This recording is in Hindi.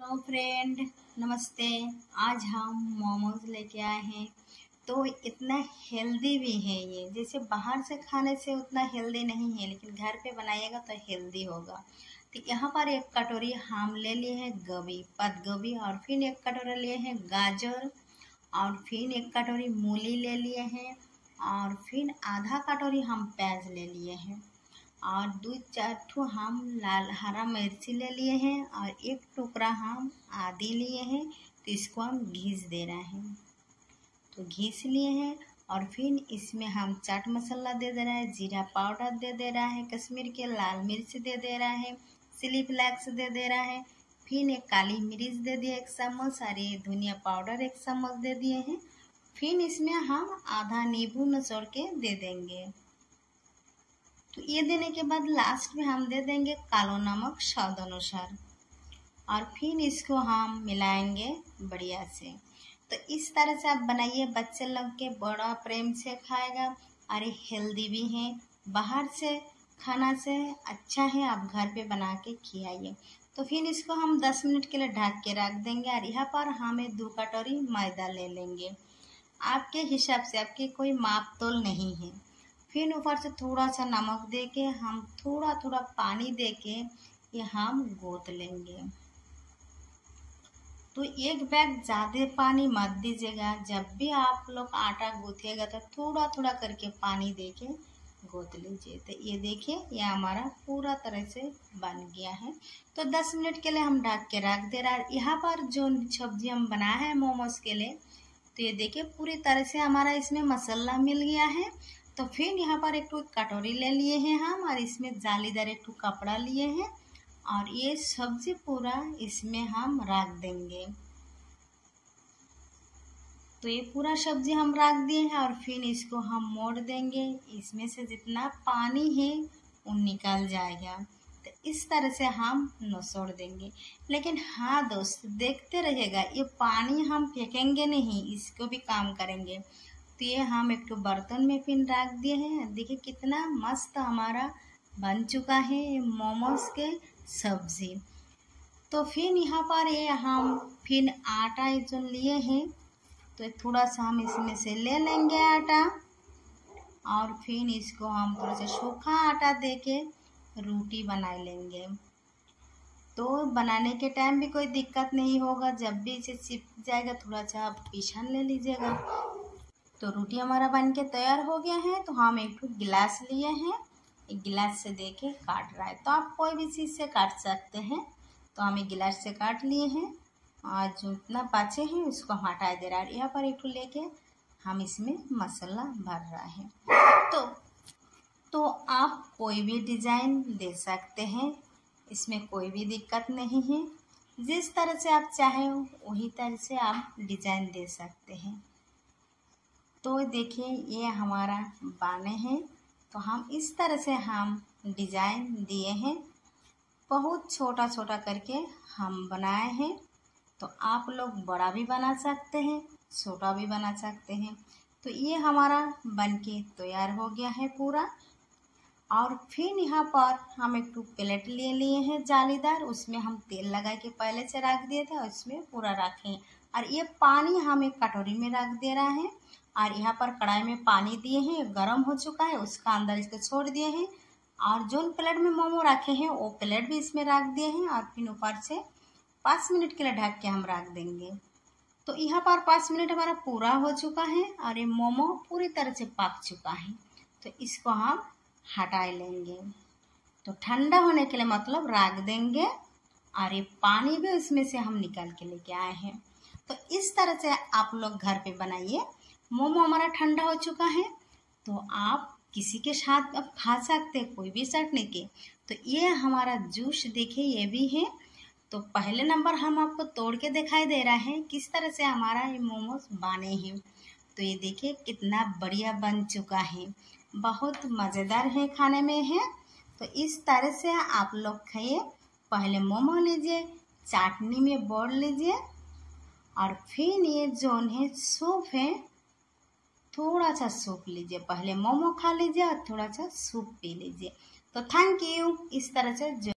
हेलो फ्रेंड, नमस्ते। आज हम मोमोज लेके आए हैं। तो इतना हेल्दी भी है ये, जैसे बाहर से खाने से उतना हेल्दी नहीं है, लेकिन घर पे बनाइएगा तो हेल्दी होगा। तो यहाँ पर एक कटोरी हम ले लिए हैं गोभी, पत्ता गोभी, और फिर एक कटोरी लिए हैं गाजर, और फिर एक कटोरी मूली ले लिए हैं, और फिर आधा कटोरी हम प्याज ले लिए हैं, और 2-4 ठो हम लाल हरा मिर्ची ले लिए हैं, और एक टुकड़ा हम आदि लिए हैं। तो इसको हम घिस दे रहे हैं। तो घिस लिए हैं, और फिर इसमें हम चाट मसाला दे रहा है, जीरा पाउडर दे रहा है, कश्मीर के लाल मिर्च दे रहा है, चिली फ्लेक्स दे रहा है, फिर एक काली मिर्च दे दिए 1 चम्मच, और ये धनिया पाउडर 1 चम्मच दे दिए हैं। फिर इसमें हम आधा नींबू निचोड़ के दे देंगे। तो ये देने के बाद लास्ट में हम दे देंगे कालो नमक स्वाद अनुसार, और फिर इसको हम मिलाएंगे बढ़िया से। तो इस तरह से आप बनाइए, बच्चे लोग के बड़ा प्रेम से खाएगा, और हेल्दी भी है। बाहर से खाना से अच्छा है आप घर पे बना के खिलाइए। तो फिर इसको हम 10 मिनट के लिए ढक के रख देंगे, और यहाँ पर हमें 2 कटोरी मैदा ले लेंगे। आपके हिसाब से, आपके कोई माप तोल नहीं है। फिर ऊपर से थोड़ा सा नमक दे के हम थोड़ा थोड़ा पानी दे के ये हम गूँथ लेंगे। तो एक बैग ज़्यादा पानी मत दीजिएगा। जब भी आप लोग आटा गूँथिएगा तो थोड़ा थोड़ा करके पानी दे के गूँथ लीजिए। तो ये देखिए, ये हमारा पूरा तरह से बन गया है। तो 10 मिनट के लिए हम ढक के रख दे रहा है। यहाँ पर जो सब्जी हम बनाए हैं मोमोज के लिए, तो ये देखिए पूरी तरह से हमारा इसमें मसाला मिल गया है। तो फिर यहाँ पर एक कटोरी ले लिए हैं हम, और इसमें जालीदार एक कपड़ा लिए हैं, और ये सब्जी पूरा इसमें हम रख देंगे। तो ये पूरा सब्जी हम रख दिए हैं, और फिर इसको हम मोड़ देंगे। इसमें से जितना पानी है वो निकल जाएगा। तो इस तरह से हम निचोड़ देंगे। लेकिन हाँ दोस्त, देखते रहिएगा, ये पानी हम फेंकेंगे नहीं, इसको भी काम करेंगे। तो ये हम एक बर्तन में फिर रख दिए हैं। देखिए कितना मस्त हमारा बन चुका है ये मोमोज के सब्जी। तो फिर यहाँ पर ये हम फिर आटा जो लिए हैं, तो थोड़ा सा हम इसमें से ले लेंगे आटा, और फिर इसको हम थोड़ा सा सूखा आटा दे के रोटी बना लेंगे। तो बनाने के टाइम भी कोई दिक्कत नहीं होगा। जब भी इसे चिप जाएगा थोड़ा सा पीछन ले लीजिएगा। तो रोटी हमारा बन के तैयार हो गया है। तो हम एक गिलास लिए हैं, एक गिलास से दे के काट रहा है। तो आप कोई भी चीज़ से काट सकते हैं। तो हम एक गिलास से काट लिए हैं, और जो इतना बचे हैं उसको हम हटा दे रहा है। यहाँ पर एक लेके हम इसमें मसाला भर रहा है। तो आप कोई भी डिज़ाइन दे सकते हैं, इसमें कोई भी दिक्कत नहीं है। जिस तरह से आप चाहें वही तरह से आप डिज़ाइन दे सकते हैं। तो देखिए ये हमारा बने हैं। तो हम इस तरह से हम डिज़ाइन दिए हैं, बहुत छोटा छोटा करके हम बनाए हैं। तो आप लोग बड़ा भी बना सकते हैं, छोटा भी बना सकते हैं। तो ये हमारा बनके तैयार हो गया है पूरा। और फिर यहाँ पर हम एक प्लेट ले लिए हैं जालीदार, उसमें हम तेल लगा के पहले से रख दिए थे, और उसमें पूरा रखें। और ये पानी हम एक कटोरी में रख दे रहा है, और यहाँ पर कढ़ाई में पानी दिए हैं, गरम हो चुका है, उसका अंदर इसको छोड़ दिए हैं। और जो प्लेट में मोमो रखे हैं वो प्लेट भी इसमें रख दिए हैं, और फिर ऊपर से 5 मिनट के लिए ढक के हम रख देंगे। तो यहाँ पर 5 मिनट हमारा पूरा हो चुका है, और ये मोमो पूरी तरह से पक चुका है। तो इसको हम हटा लेंगे। तो ठंडा होने के लिए मतलब रख देंगे, और ये पानी भी इसमें से हम निकाल के लेके आए हैं। तो इस तरह से आप लोग घर पे बनाइए। मोमो हमारा ठंडा हो चुका है, तो आप किसी के साथ अब खा सकते हैं, कोई भी चटनी के। तो ये हमारा जूस देखिए ये भी है। तो पहले नंबर हम आपको तोड़ के दिखाई दे रहा है किस तरह से हमारा ये मोमोज बने हैं। तो ये देखिए कितना बढ़िया बन चुका है, बहुत मज़ेदार है खाने में है। तो इस तरह से आप लोग खाइए। पहले मोमो लीजिए, चटनी में बोल लीजिए, और फिर ये जो है सूप है, थोड़ा सा सूप लीजिए। पहले मोमो खा लीजिए और थोड़ा सा सूप पी लीजिए। तो थैंक यू। इस तरह से